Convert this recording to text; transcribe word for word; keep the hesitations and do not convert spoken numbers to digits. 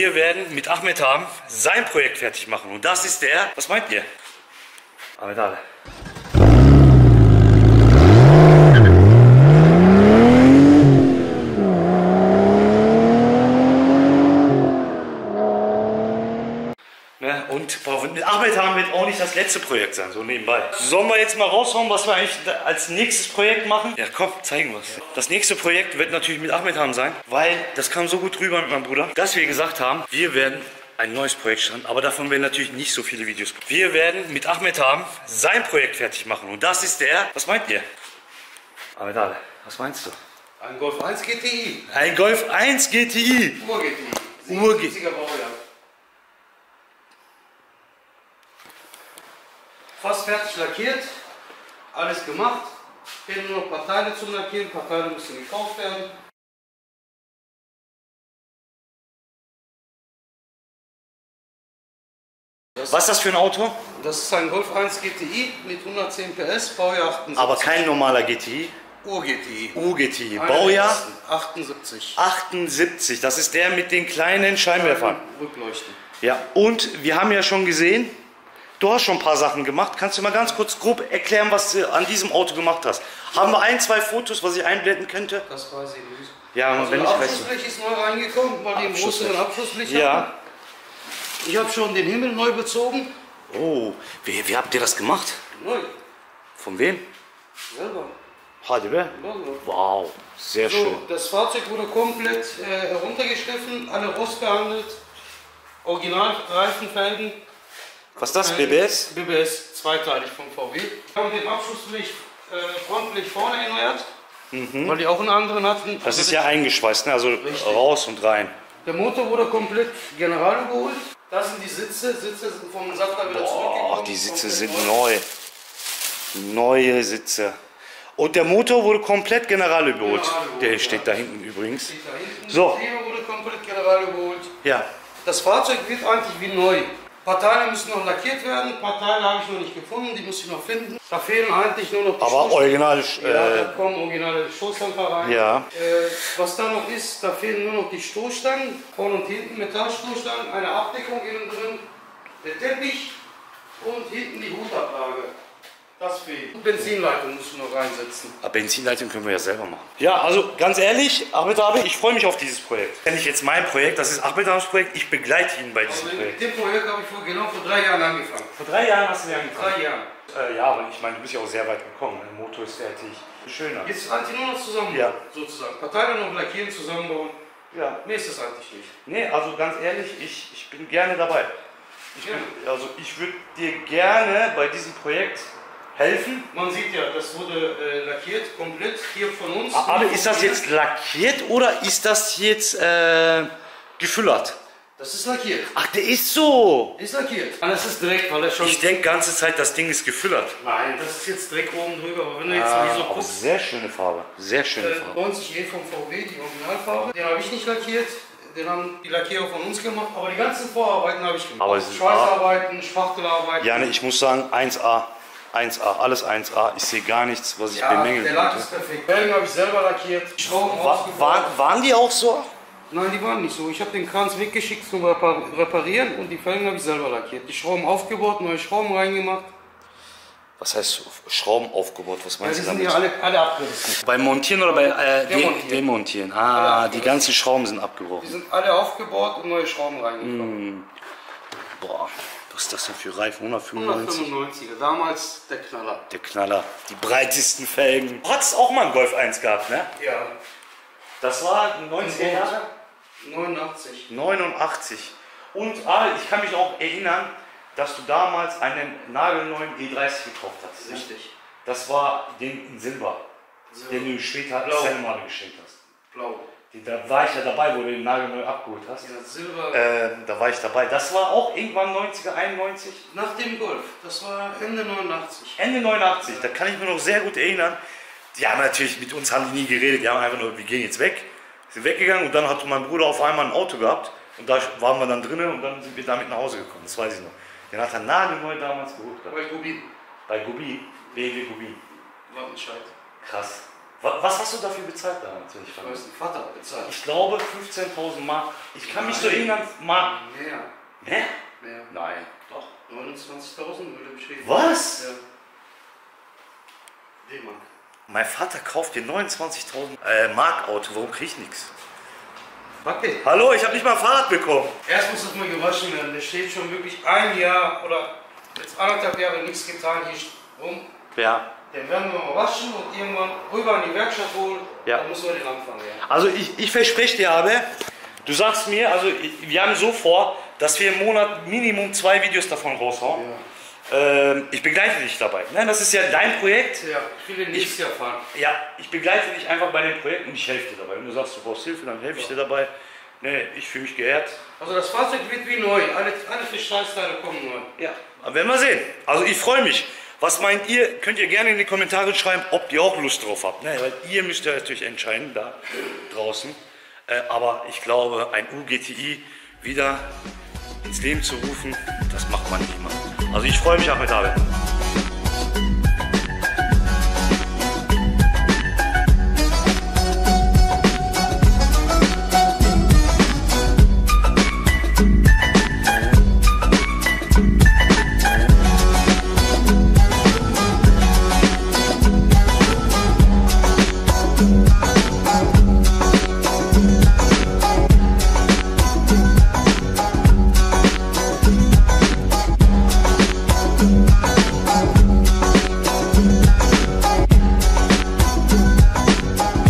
Wir werden mit Ahmed Ham sein Projekt fertig machen. Und das ist der, was meint ihr? Ahmed Ale. Ne? Und mit Ahmed Ham wird auch nicht das letzte Projekt sein, so nebenbei. Sollen wir jetzt mal raushauen, was wir eigentlich als nächstes Projekt machen? Ja komm, zeigen wir es. Das nächste Projekt wird natürlich mit Ahmed Ham sein, weil das kam so gut rüber mit meinem Bruder, dass wir gesagt haben, wir werden ein neues Projekt starten, aber davon werden natürlich nicht so viele Videos kommen. Wir werden mit Ahmed Ham sein Projekt fertig machen und das ist der, was meint ihr? Ahmed Ale, was meinst du? Ein Golf eins G T I. Ein Golf eins G T I. Ur-G T I. Ur-G T I. Baujahr. Fast fertig lackiert, alles gemacht. Fehlen nur noch ein paar Teile zum Lackieren, ein paar Teile müssen gekauft werden. Was ist das für ein Auto? Das ist ein Golf eins G T I mit hundertzehn P S, Baujahr achtundsiebzig. Aber kein normaler G T I. Ur-G T I. Ur-G T I. Baujahr achtundsiebzig. achtundsiebzig. Das ist der mit den kleinen Scheinwerfern. Rückleuchten. Ja, und wir haben ja schon gesehen, du hast schon ein paar Sachen gemacht. Kannst du mal ganz kurz grob erklären, was du an diesem Auto gemacht hast? Haben wir ein, zwei Fotos, was ich einblenden könnte? Das weiß ich nicht. Ja, also wenn das ich weiß. Abschlussblech ist neu reingekommen, weil die im größeren Abschlussblech Ja. hatten. Ich habe schon den Himmel neu bezogen. Oh, wie, wie habt ihr das gemacht? Neu. Von wem? Selber. H D B? Wow, sehr So, schön. das Fahrzeug wurde komplett äh, heruntergeschliffen, alle Rost behandelt. Original Reifenfelgen. Was ist das, B B S? B B S, zweiteilig vom V W. Wir haben den Abschlussblech, äh, Frontblech vorne erneuert, mhm. weil die auch einen anderen hatten. Das ist ja eingeschweißt, ne? Also Richtig. Raus und rein. Der Motor wurde komplett general geholt. Das sind die Sitze. Sitze sind vom Sattler wieder zurückgekommen. Boah, die Sitze sind neu. Neue Sitze. Und der Motor wurde komplett general überholt. Der steht da hinten übrigens. Steht da hinten. So. Der Motor wurde komplett general überholt. Ja. Das Fahrzeug wird eigentlich wie neu. Ein paar Teile müssen noch lackiert werden, ein paar Teile habe ich noch nicht gefunden, die muss ich noch finden. Da fehlen eigentlich nur noch die Aber original. Äh, Ja, da kommen originale Stoßdämpfer rein. Ja. Äh, was da noch ist, da fehlen nur noch die Stoßstangen, vorne und hinten Metallstoßstangen, eine Abdeckung innen drin, der Teppich und hinten die Hutablage. Das fehlt. Benzinleitung müssen wir noch reinsetzen. Aber Benzinleitung können wir ja selber machen. Ja, also ganz ehrlich, Ahmed Abi, ich freue mich auf dieses Projekt. Kenne ich jetzt mein Projekt, das ist Ahmed Abis Projekt, ich begleite ihn bei diesem Also Projekt. mit dem Projekt habe ich vor, genau vor drei Jahren angefangen. Vor drei Jahren hast du den angefangen? Drei Jahren. Äh, ja, aber ich meine, du bist ja auch sehr weit gekommen. Der Motor ist fertig. Schöner. Jetzt ist eigentlich nur noch zusammenbauen, Ja. sozusagen. Ein paar Teile noch lackieren, zusammenbauen. Ja. Mehr ist das eigentlich nicht. Nee, also ganz ehrlich, ich, ich bin gerne dabei. Ich Ja. bin, also ich würde dir gerne bei diesem Projekt helfen. Man sieht ja, das wurde äh, lackiert, komplett hier von uns. Aber ist das jetzt lackiert oder ist das jetzt äh, gefüllert? Das ist lackiert. Ach, der ist so. Ist lackiert. Und das ist Dreck, weil er schon... Ich denke ganze Zeit, das Ding ist gefüllert. Nein, das ist jetzt Dreck oben drüber. Aber wenn du jetzt Ah, mal so aber guckst, sehr schöne Farbe. Sehr schöne äh, Farbe. neunzig E vom V W, die Originalfarbe, den habe ich nicht lackiert. Den haben die Lackierer von uns gemacht. Aber die ganzen Vorarbeiten habe ich gemacht. Aber es ist- Schweißarbeiten, Spachtelarbeiten. Jane, ich muss sagen, eins A. eins A, alles eins A. Ich sehe gar nichts, was ich Ja, bemängeln der Lack könnte. ist perfekt. Felgen habe ich selber lackiert. Schrauben War, ausgebaut. war, waren die auch so? Nein, die waren nicht so. Ich habe den Kranz weggeschickt zum Repar Reparieren und die Felgen habe ich selber lackiert. Die Schrauben aufgebaut, neue Schrauben reingemacht. Was heißt Schrauben aufgebaut? Was Ja, meinst die du sind damit? ja alle, alle abgerissen. Beim Montieren oder bei äh, Demontieren. De Demontieren? Ah, die ganzen Schrauben sind Die abgebrochen. sind alle aufgebaut und neue Schrauben reingekommen. Boah, was ist das denn für Reifen? hundertfünfundneunzig? hundertfünfundneunziger, damals der Knaller. Der Knaller. Die breitesten Felgen. Du hattest auch mal einen Golf eins gehabt, ne? Ja. Das war neunziger Jahre? neunundachtzig. neunundachtzig. Und ah, ich kann mich auch erinnern, dass du damals einen nagelneuen E dreißig gekauft hast. Richtig. Das war den in Silber, Silber. den du später Blau. Selma geschenkt hast. Blau. Den, da war ich ja dabei, wo du den nagelneu abgeholt hast. Ja, Silber. Äh, da war ich dabei. Das war auch irgendwann neunziger, einundneunzig? Nach dem Golf. Das war Ende neunundachtzig. Ende neunundachtzig, da kann ich mich noch sehr gut erinnern. Die haben natürlich, mit uns haben die nie geredet, die haben einfach nur, wir gehen jetzt weg. Sind weggegangen und dann hat mein Bruder auf einmal ein Auto gehabt und da waren wir dann drinnen und dann sind wir damit nach Hause gekommen, das weiß ich noch. Den hat er nagelneu damals geholt. Bei Gubin. Bei Gubi, B M W Gubi. Wattenscheid. Krass. Was hast du dafür bezahlt damals, wenn ich Ich weiß, den Vater bezahlt. Ich glaube fünfzehntausend Mark. Ich kann mich so erinnern, Mark. Mehr. Hä? Mehr. Nein. Doch. neunundzwanzigtausend würde beschrieben. Was? Ja. D-Mark. Mein Vater kauft dir neunundzwanzigtausend äh, Mark Auto. Warum krieg ich nichts? Okay. Hallo, ich habe nicht mal ein Fahrrad bekommen. Erst muss das mal gewaschen werden. Der steht schon wirklich ein Jahr oder jetzt anderthalb Jahre nichts getan hier rum. Ja. Den werden wir mal waschen und irgendwann rüber in die Werkstatt holen. Ja. Dann müssen wir den anfangen. Ja. Also ich, ich verspreche dir aber, du sagst mir, also ich, wir haben so vor, dass wir im Monat Minimum zwei Videos davon raushauen. Ja. Ähm, ich begleite dich dabei. Ne? Das ist ja dein Projekt. Ja, ich will den nächstes Jahr fahren. Ja, ich begleite dich einfach bei dem Projekt und ich helfe dir dabei. Wenn du sagst, du brauchst Hilfe, dann helfe ich dir dabei. Ne, ich fühle mich geehrt. Also das Fahrzeug wird wie neu. Alle, alle Verschleißteile kommen neu. Ja, aber werden wir sehen. Also ich freue mich. Was meint ihr? Könnt ihr gerne in die Kommentare schreiben, ob ihr auch Lust drauf habt. Ne? Weil ihr müsst ja natürlich entscheiden, da draußen. Äh, aber ich glaube, ein U G T I wieder ins Leben zu rufen, das macht man nicht immer. Also ich freue mich auch mit David.